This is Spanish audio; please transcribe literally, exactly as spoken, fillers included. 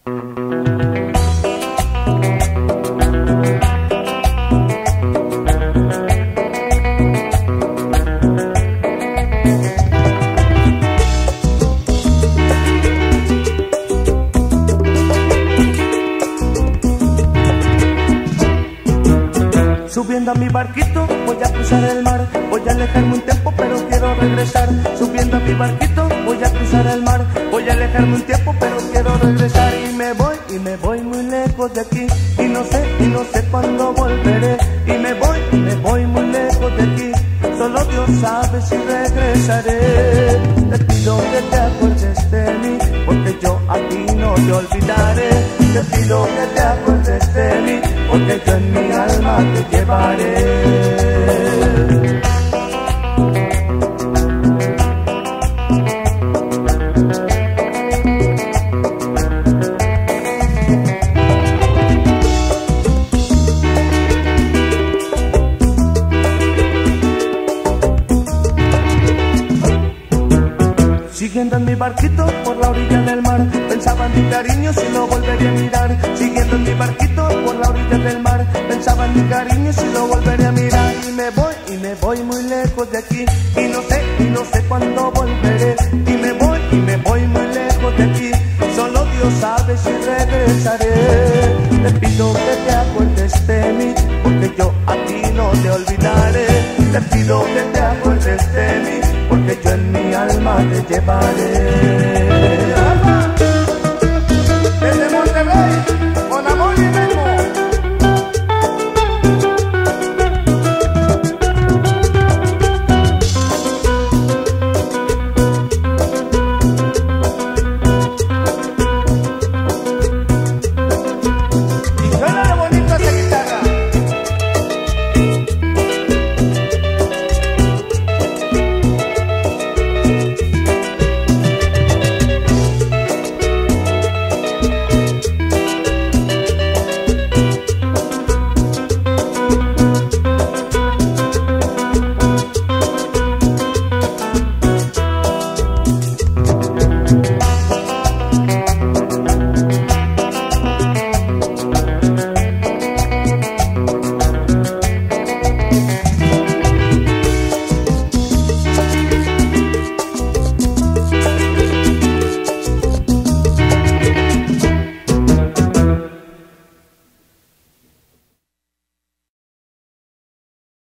Subiendo a mi barquito, voy a cruzar el mar. Voy a alejarme un tiempo, pero quiero regresar. Subiendo a mi barquito, voy a cruzar el mar. Voy a alejarme un tiempo, pero quiero regresar. Y me voy, y me voy muy lejos de aquí. Y no sé, y no sé cuándo volveré. Y me voy, y me voy muy lejos de aquí. Solo Dios sabe si regresaré. Te pido que te acuerdes de mí, porque yo a ti no te olvidaré. Te pido que te acuerdes de mí, porque yo en mi alma te llevaré. Siguiendo en mi barquito por la orilla del mar, pensaba en mi cariño si lo volvería a mirar. Siguiendo en mi barquito por la orilla del mar, pensaba en mi cariño si lo volvería a mirar. Y me voy, y me voy muy lejos de aquí. Y no sé, y no sé cuándo volveré. Y me voy, y me voy muy lejos de aquí. Solo Dios sabe si regresaré. Te pido que te acuerdes de mí, porque yo a ti no te olvidaré. Te pido que te acuerdes de mí, porque yo en mi alma te llevaré.